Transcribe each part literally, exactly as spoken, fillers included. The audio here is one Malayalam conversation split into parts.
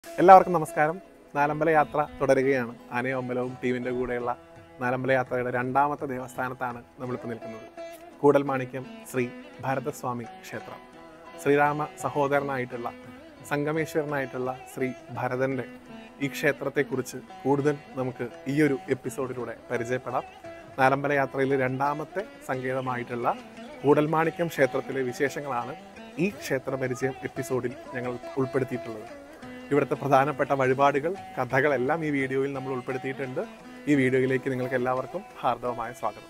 എല്ലാവർക്കും നമസ്കാരം. നാലമ്പല യാത്ര തുടരുകയാണ്. ആനയും അമ്പലവും ടീമിൻ്റെ കൂടെയുള്ള നാലമ്പല യാത്രയുടെ രണ്ടാമത്തെ ദേവസ്ഥാനത്താണ് നമ്മളിപ്പോൾ നിൽക്കുന്നത്. കൂടൽമാണിക്യം ശ്രീ ഭരതസ്വാമി ക്ഷേത്രം. ശ്രീരാമ സഹോദരനായിട്ടുള്ള സംഗമേശ്വരനായിട്ടുള്ള ശ്രീ ഭരതൻ്റെ ഈ ക്ഷേത്രത്തെക്കുറിച്ച് കൂടുതൽ നമുക്ക് ഈ ഒരു എപ്പിസോഡിലൂടെ പരിചയപ്പെടാം. നാലമ്പല യാത്രയിലെ രണ്ടാമത്തെ സങ്കേതമായിട്ടുള്ള കൂടൽമാണിക്യം ക്ഷേത്രത്തിലെ വിശേഷങ്ങളാണ് ഈ ക്ഷേത്ര പരിചയം എപ്പിസോഡിൽ ഞങ്ങൾ ഉൾപ്പെടുത്തിയിട്ടുള്ളത്. ഇവിടുത്തെ പ്രധാനപ്പെട്ട വഴിപാടുകൾ, കഥകളെല്ലാം ഈ വീഡിയോയിൽ നമ്മൾ ഉൾപ്പെടുത്തിയിട്ടുണ്ട്. ഈ വീഡിയോയിലേക്ക് നിങ്ങൾക്ക് എല്ലാവർക്കും ഹാർദവമായ സ്വാഗതം.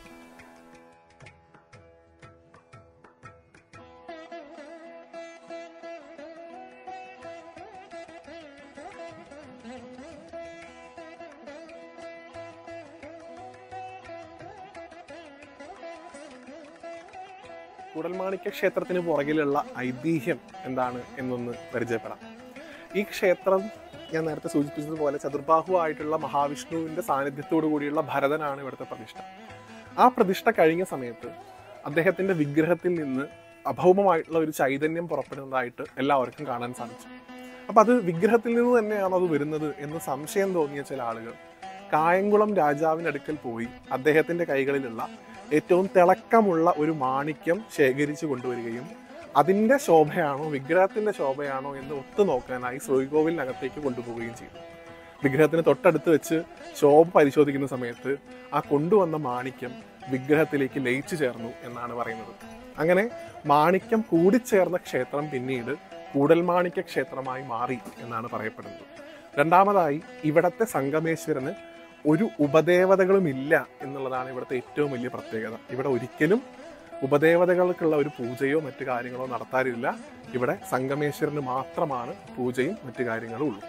കൂടൽമാണിക്യ ക്ഷേത്രത്തിന് പുറകിലുള്ള ഐതിഹ്യം എന്താണ് എന്നൊന്ന് പരിചയപ്പെടാം. ഈ ക്ഷേത്രം ഞാൻ നേരത്തെ സൂചിപ്പിച്ചതുപോലെ ചതുർബാഹു ആയിട്ടുള്ള മഹാവിഷ്ണുവിൻ്റെ സാന്നിധ്യത്തോടു കൂടിയുള്ള ഭരതനാണ് ഇവിടുത്തെ പ്രതിഷ്ഠ. ആ പ്രതിഷ്ഠ കഴിഞ്ഞ സമയത്ത് അദ്ദേഹത്തിൻ്റെ വിഗ്രഹത്തിൽ നിന്ന് അഭൗമമായിട്ടുള്ള ഒരു ചൈതന്യം പുറപ്പെടുന്നതായിട്ട് എല്ലാവർക്കും കാണാൻ സാധിച്ചു. അപ്പം അത് വിഗ്രഹത്തിൽ നിന്ന് തന്നെയാണോ അത് വരുന്നത് എന്ന് സംശയം തോന്നിയ ചില ആളുകൾ കായംകുളം രാജാവിൻ്റെ അടുക്കൽ പോയി അദ്ദേഹത്തിൻ്റെ കൈകളിലുള്ള ഏറ്റവും തിളക്കമുള്ള ഒരു മാണിക്യം ശേഖരിച്ചു കൊണ്ടുവരികയും അതിൻ്റെ ശോഭയാണോ വിഗ്രഹത്തിൻ്റെ ശോഭയാണോ എന്ന് ഒത്തു നോക്കാനായി ശ്രീകോവിലിനകത്തേക്ക് കൊണ്ടുപോവുകയും ചെയ്തു. വിഗ്രഹത്തിന് തൊട്ടടുത്ത് വെച്ച് ശോഭ പരിശോധിക്കുന്ന സമയത്ത് ആ കൊണ്ടുവന്ന മാണിക്യം വിഗ്രഹത്തിലേക്ക് ലയിച്ചു ചേർന്നു എന്നാണ് പറയുന്നത്. അങ്ങനെ മാണിക്യം കൂടിച്ചേർന്ന ക്ഷേത്രം പിന്നീട് കൂടൽമാണിക്യ ക്ഷേത്രമായി മാറി എന്നാണ് പറയപ്പെടുന്നത്. രണ്ടാമതായി ഇവിടത്തെ സംഗമേശ്വരന് ഒരു ഉപദേവതകളും ഇല്ല എന്നുള്ളതാണ് ഇവിടുത്തെ ഏറ്റവും വലിയ പ്രത്യേകത. ഇവിടെ ഒരിക്കലും ഉപദേവതകൾക്കുള്ള ഒരു പൂജയോ മറ്റു കാര്യങ്ങളോ നടത്താറില്ല. ഇവിടെ സംഗമേശ്വരന് മാത്രമാണ് പൂജയും മറ്റു കാര്യങ്ങളും ഉള്ളൂ.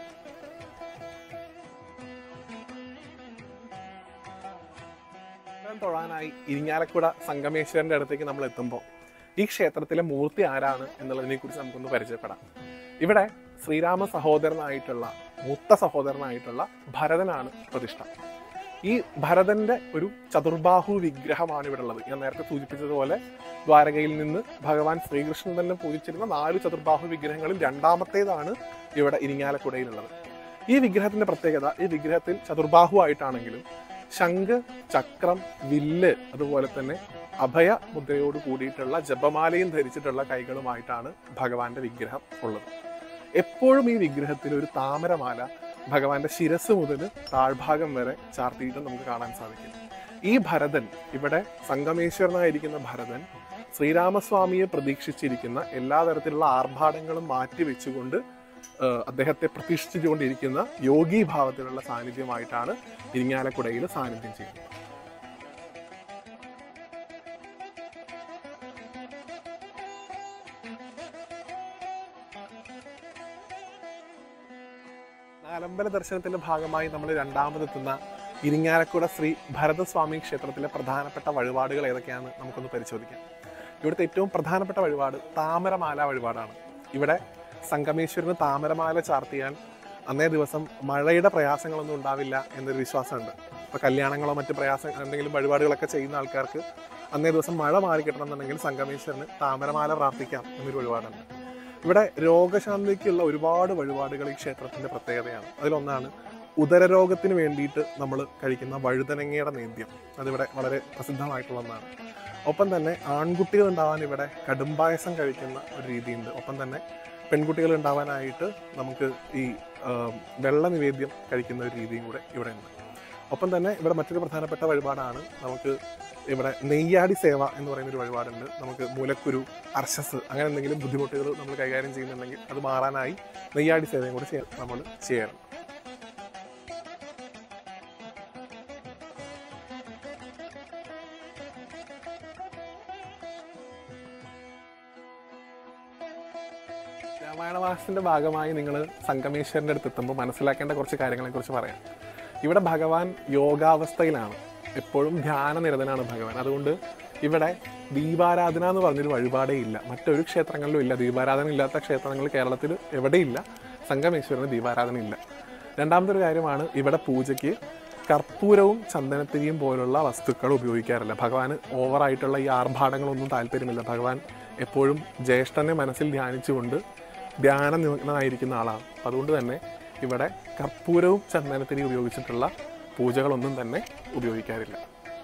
തൊഴാനായി ഇരിങ്ങാലക്കുട സംഗമേശ്വരന്റെ അടുത്തേക്ക് നമ്മൾ എത്തുമ്പോൾ ഈ ക്ഷേത്രത്തിലെ മൂർത്തി ആരാണ് എന്നുള്ളതിനെ കുറിച്ച് നമുക്കൊന്ന് പരിചയപ്പെടാം. ഇവിടെ ശ്രീരാമ സഹോദരനായിട്ടുള്ള മൂത്ത സഹോദരനായിട്ടുള്ള ഭരതനാണ് പ്രതിഷ്ഠ. ഈ ഭരതന്റെ ഒരു ചതുർബാഹു വിഗ്രഹമാണ് ഇവിടെ ഉള്ളത്. ഞാൻ നേരത്തെ സൂചിപ്പിച്ചതുപോലെ ദ്വാരകയിൽ നിന്ന് ഭഗവാൻ ശ്രീകൃഷ്ണൻ തന്നെ പൂജിച്ചിരുന്ന നാല് ചതുർബാഹു വിഗ്രഹങ്ങളിൽ രണ്ടാമത്തേതാണ് ഇവിടെ ഇരിങ്ങാലക്കുടയിലുള്ളത്. ഈ വിഗ്രഹത്തിന്റെ പ്രത്യേകത, ഈ വിഗ്രഹത്തിൽ ചതുർബാഹു ആയിട്ടാണെങ്കിലും ശംഖ്, ചക്രം, വില്ല്, അതുപോലെ തന്നെ അഭയ മുദ്രയോട് കൂടിയിട്ടുള്ള ജപമാലയും ധരിച്ചിട്ടുള്ള കൈകളുമായിട്ടാണ് ഭഗവാന്റെ വിഗ്രഹം ഉള്ളത്. എപ്പോഴും ഈ വിഗ്രഹത്തിൽ ഒരു താമരമാല ഭഗവാന്റെ ശിരസ് മുതൽ താഴ്ഭാഗം വരെ ചാർത്തിയിട്ട് നമുക്ക് കാണാൻ സാധിക്കും. ഈ ഭരതൻ, ഇവിടെ സംഗമേശ്വരനായിരിക്കുന്ന ഭരതൻ ശ്രീരാമസ്വാമിയെ പ്രതീക്ഷിച്ചിരിക്കുന്ന എല്ലാ തരത്തിലുള്ള ആർഭാടങ്ങളും മാറ്റിവെച്ചുകൊണ്ട് അദ്ദേഹത്തെ പ്രതിഷ്ഠിച്ചുകൊണ്ടിരിക്കുന്ന യോഗീഭാവത്തിലുള്ള സാന്നിധ്യമായിട്ടാണ് ഇരിങ്ങാലക്കുടയിൽ സാന്നിധ്യം ചെയ്യുന്നത്. നാലമ്പല ദർശനത്തിന്റെ ഭാഗമായി നമ്മൾ രണ്ടാമതെത്തുന്ന ഇരിങ്ങാലക്കുട ശ്രീ ഭരതസ്വാമി ക്ഷേത്രത്തിലെ പ്രധാനപ്പെട്ട വഴിപാടുകൾ ഏതൊക്കെയാണ് നമുക്കൊന്ന് പരിശോധിക്കാം. ഇവിടുത്തെ ഏറ്റവും പ്രധാനപ്പെട്ട വഴിപാട് താമരമാല വഴിപാടാണ്. ഇവിടെ സംഗമേശ്വരന് താമരമാല ചാർത്തിയാൽ അന്നേ ദിവസം മഴയുടെ പ്രയാസങ്ങളൊന്നും ഉണ്ടാവില്ല എന്നൊരു വിശ്വാസമുണ്ട്. ഇപ്പോൾ കല്യാണങ്ങളോ മറ്റ് പ്രയാസം എന്തെങ്കിലും വഴിപാടുകളൊക്കെ ചെയ്യുന്ന ആൾക്കാർക്ക് അന്നേ ദിവസം മഴ മാറി കിട്ടണമെന്നുണ്ടെങ്കിൽ സംഗമേശ്വരന് താമരമാല പ്രാർത്ഥിക്കാം എന്നൊരു വഴിപാടുണ്ട്. ഇവിടെ രോഗശാന്തിക്കുള്ള ഒരുപാട് വഴിപാടുകൾ ഈ ക്ഷേത്രത്തിൻ്റെ പ്രത്യേകതയാണ്. അതിലൊന്നാണ് ഉദരരോഗത്തിന് വേണ്ടിയിട്ട് നമ്മൾ കഴിക്കുന്ന വഴുതനങ്ങയുടെ നേദ്യം. അതിവിടെ വളരെ പ്രസിദ്ധമായിട്ടുള്ള ഒന്നാണ്. ഒപ്പം തന്നെ ആൺകുട്ടികൾ ഉണ്ടാവാൻ ഇവിടെ കടുംപായസം കഴിക്കുന്ന ഒരു രീതിയുണ്ട്. ഒപ്പം തന്നെ പെൺകുട്ടികൾ ഉണ്ടാവാനായിട്ട് നമുക്ക് ഈ വെള്ള നിവേദ്യം കഴിക്കുന്ന ഒരു രീതിയും കൂടെ ഇവിടെ ഉണ്ട്. ഒപ്പം തന്നെ ഇവിടെ മറ്റൊരു പ്രധാനപ്പെട്ട വഴിപാടാണ് നമുക്ക് ഇവിടെ നെയ്യാടി സേവ എന്ന് പറയുന്നൊരു വഴിപാടുണ്ട്. നമുക്ക് മൂലക്കുരു, അർശസ് അങ്ങനെ എന്തെങ്കിലും ബുദ്ധിമുട്ടുകൾ നമ്മൾ കൈകാര്യം ചെയ്യുന്നുണ്ടെങ്കിൽ അത് മാറാനായി നെയ്യാടി സേവയും കൂടെ ചെയ്യാൻ നമ്മൾ ചെയ്യണം. രാമായണ മാസത്തിന്റെ ഭാഗമായി നിങ്ങൾ സംഗമേശ്വരൻ്റെ അടുത്ത് എത്തുമ്പോൾ മനസ്സിലാക്കേണ്ട കുറച്ച് കാര്യങ്ങളെക്കുറിച്ച് പറയാം. ഇവിടെ ഭഗവാൻ യോഗാവസ്ഥയിലാണ്, എപ്പോഴും ധ്യാനനിരതനാണ് ഭഗവാൻ. അതുകൊണ്ട് ഇവിടെ ദീപാരാധന എന്ന് പറഞ്ഞൊരു വഴിപാടേ ഇല്ല. മറ്റൊരു ക്ഷേത്രങ്ങളിലും ഇല്ല. ദീപാരാധന ഇല്ലാത്ത ക്ഷേത്രങ്ങൾ കേരളത്തിൽ എവിടെയില്ല. സംഗമേശ്വരന് ദീപാരാധന ഇല്ല. രണ്ടാമത്തെ ഒരു കാര്യമാണ്, ഇവിടെ പൂജയ്ക്ക് കർപ്പൂരവും ചന്ദനത്തിരിയും പോലുള്ള വസ്തുക്കൾ ഉപയോഗിക്കാറില്ല. ഭഗവാന് ഓവറായിട്ടുള്ള ഈ ആർഭാടങ്ങളൊന്നും താല്പര്യമില്ല. ഭഗവാൻ എപ്പോഴും ജ്യേഷ്ഠനെ മനസ്സിൽ ധ്യാനിച്ചുകൊണ്ട് ധ്യാന നിമഗ്നനായിരിക്കുന്ന ആളാണ്. അതുകൊണ്ട് തന്നെ ഇവിടെ കർപ്പൂരവും ചന്ദനത്തിരി ഉപയോഗിച്ചിട്ടുള്ള പൂജകളൊന്നും തന്നെ ഉപയോഗിക്കാറില്ല.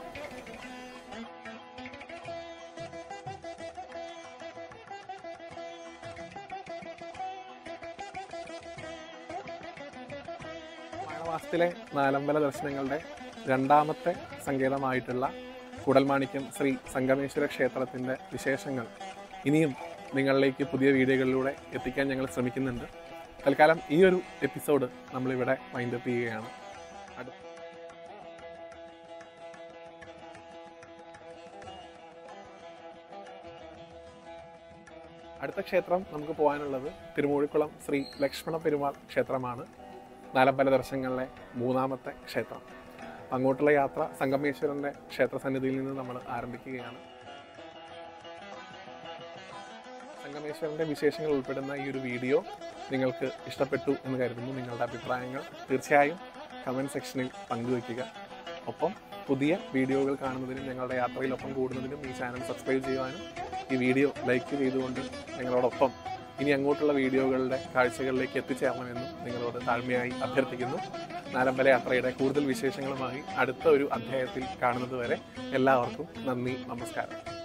മാസത്തിലെ നാലമ്പല ദർശനങ്ങളുടെ രണ്ടാമത്തെ സങ്കേതമായിട്ടുള്ള കൂടൽമാണിക്യം ശ്രീ സംഗമേശ്വര ക്ഷേത്രത്തിൻ്റെ വിശേഷങ്ങൾ ഇനിയും നിങ്ങളിലേക്ക് പുതിയ വീഡിയോകളിലൂടെ എത്തിക്കാൻ ഞങ്ങൾ ശ്രമിക്കുന്നുണ്ട്. തൽക്കാലം ഈ ഒരു എപ്പിസോഡ് നമ്മളിവിടെ വൈൻഡപ്പ് ചെയ്യുകയാണ്. അടുത്ത ക്ഷേത്രം നമുക്ക് പോകാനുള്ളത് തിരുമൂഴിക്കുളം ശ്രീ ലക്ഷ്മണ പെരുമാൾ ക്ഷേത്രമാണ്. നാലമ്പല ദർശനങ്ങളിലെ മൂന്നാമത്തെ ക്ഷേത്രം. അങ്ങോട്ടുള്ള യാത്ര സംഗമേശ്വരൻ്റെ ക്ഷേത്രസന്നിധിയിൽ നിന്ന് നമ്മൾ ആരംഭിക്കുകയാണ്. സംഗമേശ്വരൻ്റെ വിശേഷങ്ങൾ ഉൾപ്പെടുന്ന ഈ ഒരു വീഡിയോ നിങ്ങൾക്ക് ഇഷ്ടപ്പെട്ടു എന്ന് കരുതുന്നു. നിങ്ങളുടെ അഭിപ്രായങ്ങൾ തീർച്ചയായും കമൻറ്റ് സെക്ഷനിൽ പങ്കുവയ്ക്കുക. ഒപ്പം പുതിയ വീഡിയോകൾ കാണുന്നതിനും ഞങ്ങളുടെ യാത്രയിലൊപ്പം കൂടുന്നതിനും ഈ ചാനൽ സബ്സ്ക്രൈബ് ചെയ്യുവാനും ഈ വീഡിയോ ലൈക്ക് ചെയ്തുകൊണ്ട് ഞങ്ങളോടൊപ്പം ഇനി അങ്ങോട്ടുള്ള വീഡിയോകളുടെ കാഴ്ചകളിലേക്ക് എത്തിച്ചേരണമെന്നും നിങ്ങളോട് താഴ്മയായി അഭ്യർത്ഥിക്കുന്നു. നാലമ്പല യാത്രയുടെ കൂടുതൽ വിശേഷങ്ങളുമായി അടുത്ത ഒരു അധ്യായത്തിൽ കാണുന്നത് വരെ എല്ലാവർക്കും നന്ദി, നമസ്കാരം.